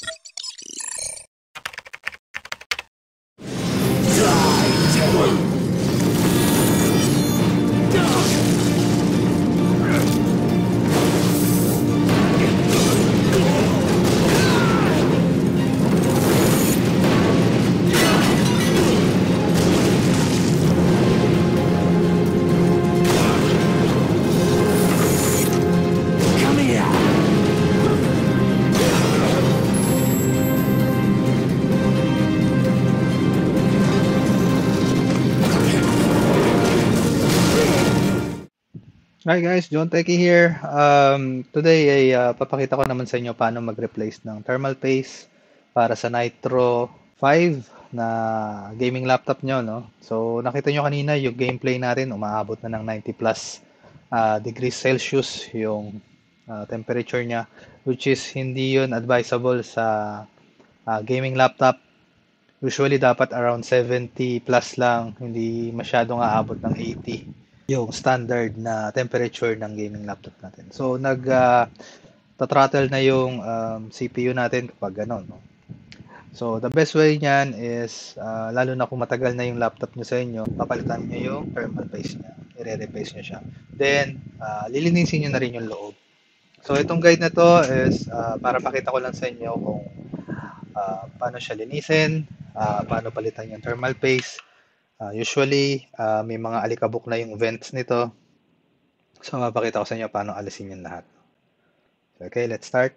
Hi guys, John Techie here. Today ay papakita ko naman sa inyo paano mag-replace ng thermal paste para sa Nitro 5 na gaming laptop nyo, no? So nakita nyo kanina yung gameplay natin, umaabot na ng 90 plus degrees Celsius yung temperature niya, which is hindi yun advisable sa gaming laptop. Usually dapat around 70 plus lang, hindi masyadong aabot ng 80 yung standard na temperature ng gaming laptop natin. So throttle na yung CPU natin kapag gano'n, no? So the best way niyan is lalo na kung matagal na yung laptop niyo sa inyo, papalitan niyo yung thermal paste niya, i-replace niyo siya. Then lilinisin niyo na rin yung loob. So itong guide na to is para pakita ko lang sa inyo kung paano siya linisin, paano palitan yung thermal paste. Usually may mga alikabok na yung vents nito. So mapakita ko sa inyo paano alisin yung lahat. Okay, let's start.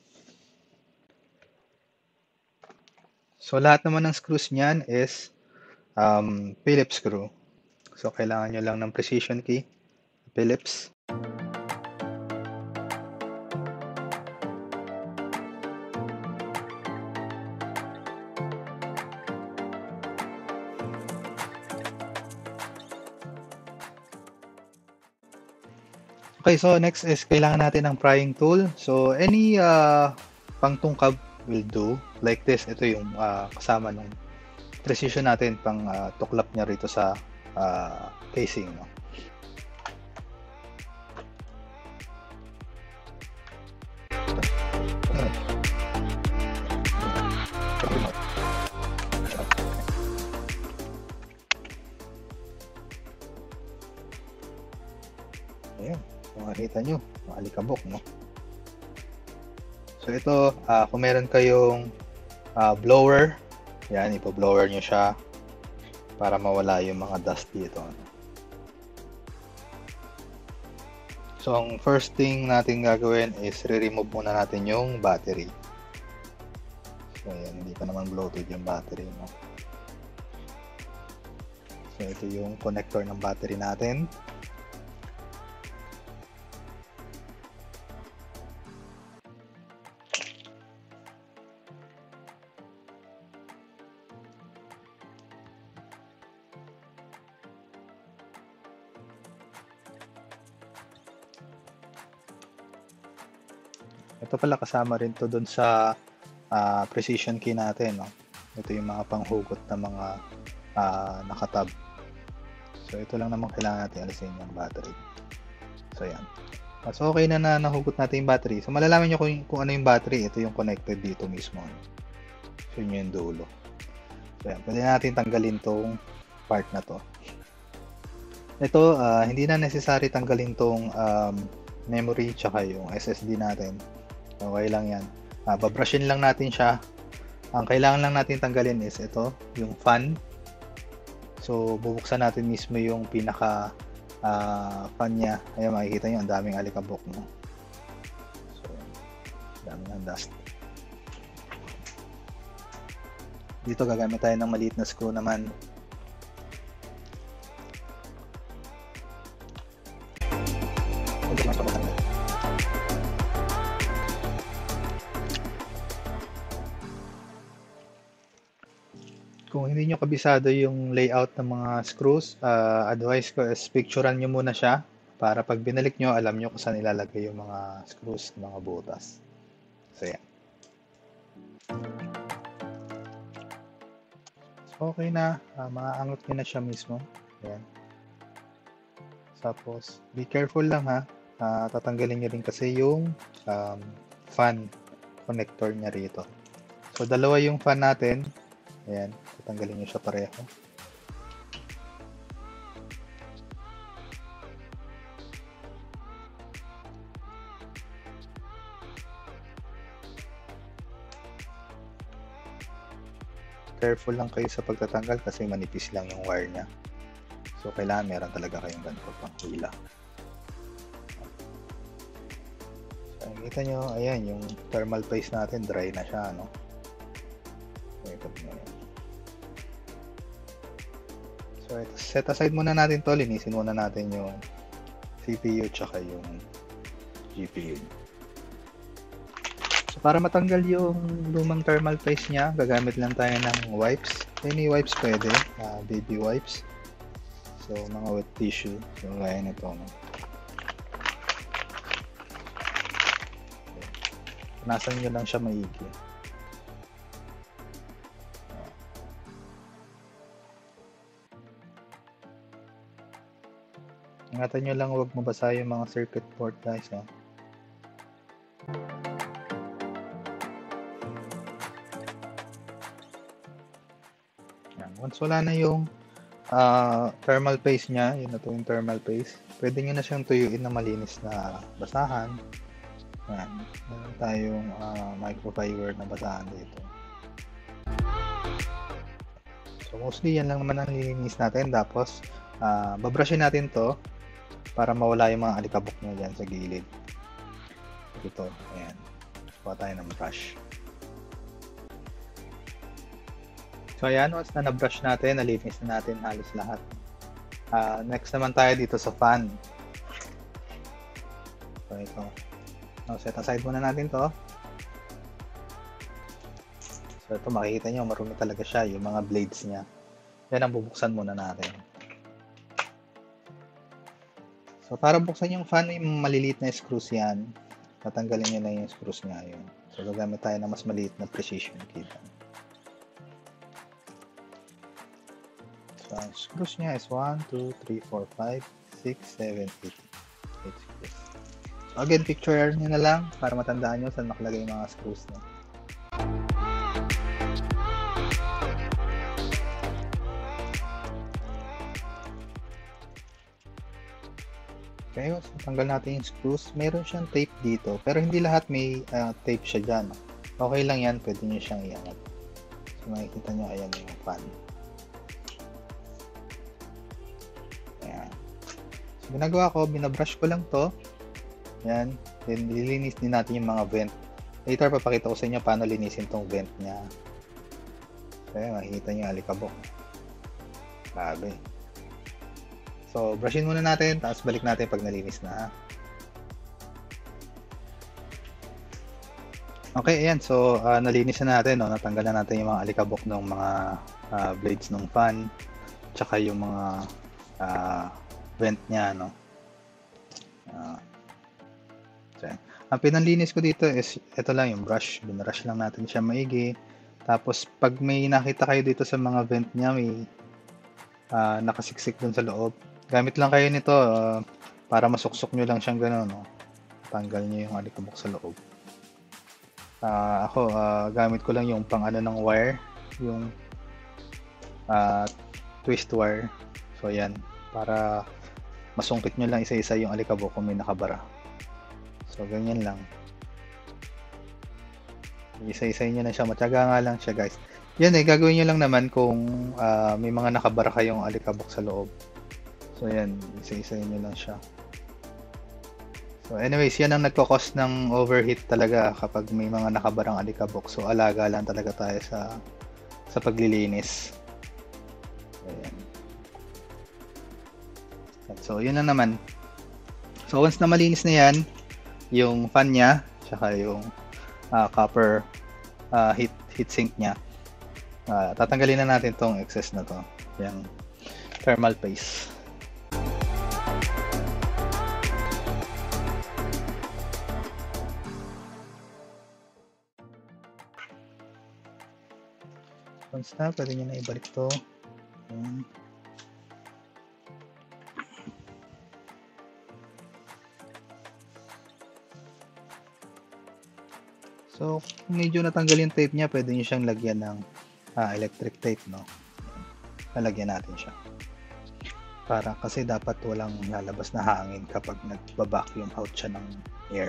So lahat naman ng screws niyan is Phillips screw. So kailangan nyo lang ng precision key, Phillips. Okay, so next is kailangan natin ng prying tool. So any pangtungkab will do. Like this, ito yung kasama ng precision natin pang tuklap niya rito sa casing, no? Ayan, makikita nyo, makalikabok, no? So ito, kung meron kayong blower, yan, ipo-blower nyo siya para mawala yung mga dust dito. So ang first thing natin gagawin is re-remove muna natin yung battery. So ayan, hindi pa naman bloated yung battery, no? So ito yung connector ng battery natin. Ito pala kasama rin to dun sa precision key natin, no? Ito yung mga panghugot na mga nakatab. So ito lang naman kailangan natin alisin yung battery. So yan. So okay na nahugot natin yung battery. So malalaman nyo kung ano yung battery. Ito yung connected dito mismo. So yun yung dulo. So yan. Pwede natin tanggalin tong part na to. Ito, hindi na necessary tanggalin tong memory tsaka yung SSD natin. Okay lang yan. Babrushin lang natin siya. Ang kailangan lang natin tanggalin is ito, yung fan. So, bubuksan natin mismo yung pinaka fan niya. Ayan, makikita nyo, ang daming alikabok, no? So, dami ng dust. Dito, gagamit tayo ng maliit na screw naman. Kung hindi nyo kabisado yung layout ng mga screws, advice ko is picturean nyo muna siya para pag binalik nyo, alam nyo kung saan ilalagay yung mga screws, mga butas. So, yan. So, okay na. Maaangot nyo na siya mismo. Yan. Tapos, be careful lang ha. Tatanggalin nyo rin kasi yung fan connector niya rito. So, dalawa yung fan natin. Ayan, tatanggalin nyo siya pareho. Careful lang kayo sa pagtatanggal kasi manipis lang yung wire niya. So, kailangan meron talaga kayong ganito pang hila. So, nakita nyo, ayan, yung thermal paste natin, dry na siya, no? So, set aside muna natin to, linisin muna natin yung CPU tsaka yung GPU. So, para matanggal yung lumang thermal paste niya, gagamit lang tayo ng wipes. Any wipes pwede, baby wipes. So, mga wet tissue. So, gaya nito. No? Punasan nyo lang siya maigi. Ingatan nyo lang huwag mabasa yung mga circuit board guys. Ha? Once wala na yung thermal paste niya, yun na to yung thermal paste, pwede nyo na siyang tuyuin na malinis na basahan. Yan. Meron tayong microfiber na basahan dito. So mostly yan lang naman ang lilinis natin. Tapos babrushin natin to para mawala yung mga alikabok nyo dyan sa gilid. Ito, ayan. Kuha tayo ng brush. So ayan, once na na-brush natin, nalinis na natin halos lahat. Next naman tayo dito sa fan. So ito. Now, set aside muna natin to. So ito makikita nyo, marumi talaga siya, yung mga blades niya. Yan ang bubuksan muna natin. So para buksan yung fan, yung maliliit na screws yan. Tatanggalin nyo na yung screws nga yun. So gagamit tayo ng mas maliit na precision kit. So, ang screws niya is 1, 2, 3, 4, 5, 6, 7, 8. 8 screws. So, again, picture nyo na lang para matandaan nyo saan nakalagay yung mga screws niya. Okay, so tanggal natin yung screws. Meron siyang tape dito, pero hindi lahat may tape siya dyan. Okay lang yan, pwede nyo siyang iangat. So, makikita nyo, ayan yung fan. Ginagawa ko, binabrush ko lang to. Yan. Then, lilinis din natin yung mga vent. Later, papakita ko sa inyo paano linisin tong vent niya. So, yan, makikita nyo yung alikabok. Grabe. So, brushin muna natin, tapos balik natin pag nalinis na. Okay, ayan. So, nalinis na natin. No? Natanggal na natin yung mga alikabok ng mga blades ng fan. Tsaka yung mga vent niya, no? So, ang pinanlinis ko dito is ito lang yung brush. Binrush lang natin siya maigi. Tapos pag may nakita kayo dito sa mga vent niya, may nakasiksik dun sa loob. Gamit lang kayo nito para masuksok nyo lang siyang gano'n, no? Tanggal nyo yung alikabok sa loob. Ako, gamit ko lang yung pang ano ng wire, yung twist wire. So yan, para masungkit nyo lang isa-isa yung alikabok kung may nakabara. So, ganyan lang. Isa-isay nyo na siya. Matyaga nga lang siya, guys. Yan gagawin nyo lang naman kung may mga nakabara kayong alikabok sa loob. So, yan. Isa-isay nyo lang siya. So, anyways, yan ang nagkakos ng overheat talaga kapag may mga nakabarang alikabok. So, alaga lang talaga tayo sa paglilinis. Ayan. So, yun na naman. So, once na malinis na yan, yung fan niya, tsaka yung copper heatsink niya, tatanggalin na natin tong excess na to, yung thermal paste. Once na, pwede nyo na ibalik to. Ayan. So, kung medyo natanggal yung tape niya, pwede nyo siyang lagyan ng electric tape, no? Lalagyan natin siya. Para kasi dapat walang lalabas na hangin kapag nagba-vacuum out siya ng air.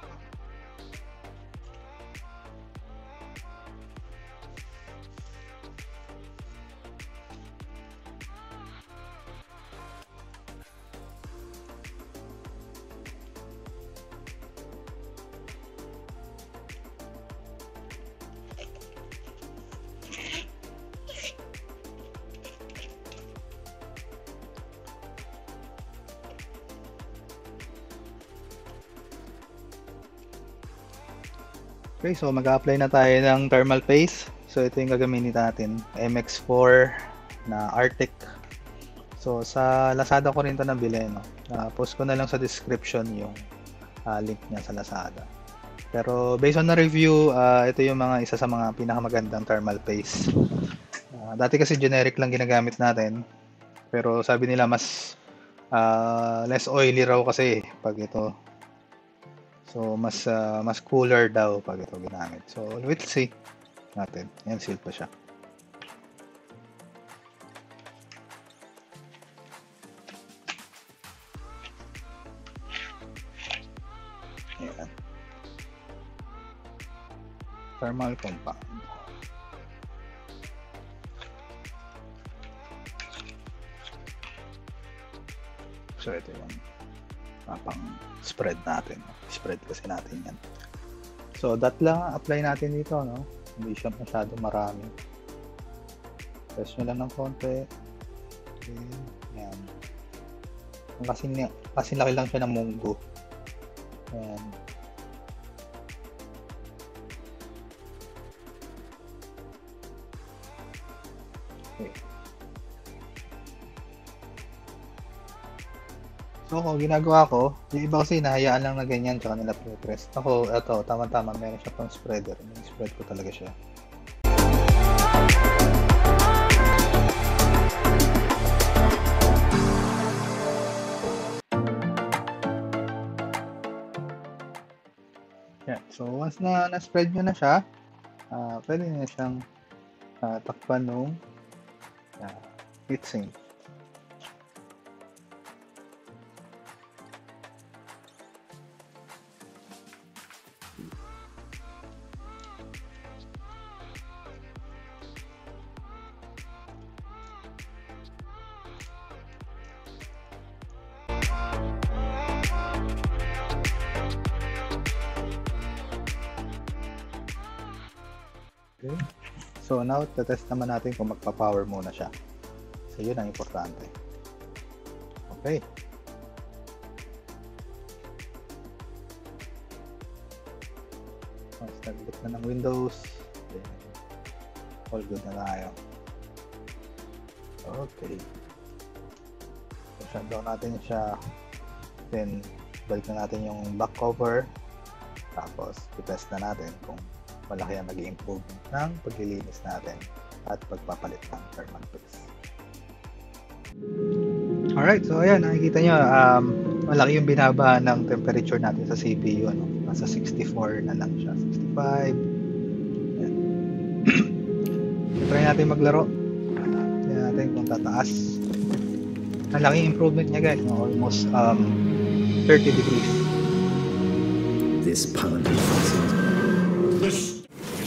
Okay, so mag-apply na tayo ng thermal paste. So ito yung gagamitin natin, MX4 na Arctic. So sa Lazada ko rin ito nabili, no? Post ko na lang sa description yung link niya sa Lazada. Pero based on the review, ito yung isa sa mga pinakamagandang thermal paste. Dati kasi generic lang ginagamit natin. Pero sabi nila mas less oily raw kasi pag ito. So, mas cooler daw pag ito ginamit. So, we'll see natin. Yan, seal pa siya. Ayan. Thermal compound. So, ito yung pang spread natin. Spread kasi natin yan. So, that lang apply natin dito, no? Hindi siya masyado marami. Press nyo lang ng konti. Okay. Yan. Kasi laki lang siya ng munggo. Yan. Okay. So, kung ginagawa ko, yung iba kasi nahayaan lang na ganyan tsaka nila pre-press. Ako, ito, tama-tama, meron siya pang spreader. Spread ko talaga siya. Yan. So, once na-spread nyo na siya, pwede na siyang takpan ng heatsink. Okay. So now, test naman natin kung magpa-power muna siya. So yun ang importante. Okay. Once nag-boot na ng Windows, then all good na tayo. Okay. So shutdown natin siya. Then balik na natin yung back cover. Tapos i-test na natin kung malaki ang naging improvement ng paglilinis natin at pagpapalit ng thermal paste. Alright, so ayan, nakikita nyo, malaki yung binaba ng temperature natin sa CPU. Ano? Nasa 64 na lang siya, 65. Ayan. Try natin maglaro. Tignan natin kung tataas. Ang laking improvement niya guys, no? Almost 30 degrees. This pound of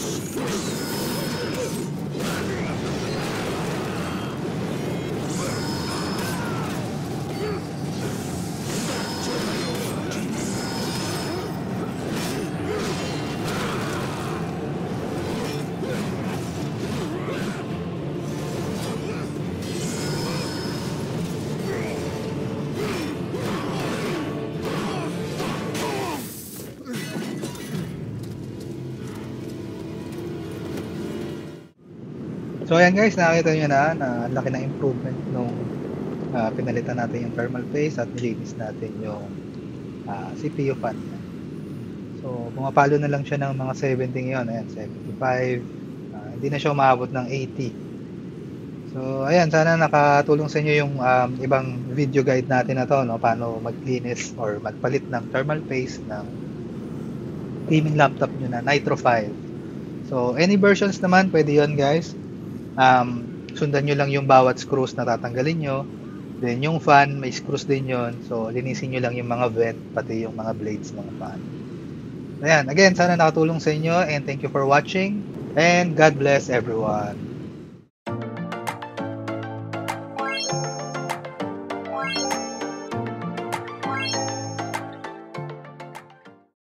So ayan guys, nakita nyo na laki ng improvement nung pinalitan natin yung thermal paste at nilinis natin yung CPU fan. So pumapalo na lang siya ng mga 70 ngayon, ayan, 75, hindi na siya umabot ng 80. So ayan, sana nakatulong sa inyo yung ibang video guide natin na to, no? Paano maglinis or magpalit ng thermal paste ng gaming laptop nyo na Nitro 5. So, any versions naman, pwede yon guys. Sundan nyo lang yung bawat screws na tatanggalin nyo. Then, yung fan, may screws din yon. So, linisin nyo lang yung mga vent, pati yung mga blades ng fan. Ayan, again, sana nakatulong sa inyo and thank you for watching and God bless everyone.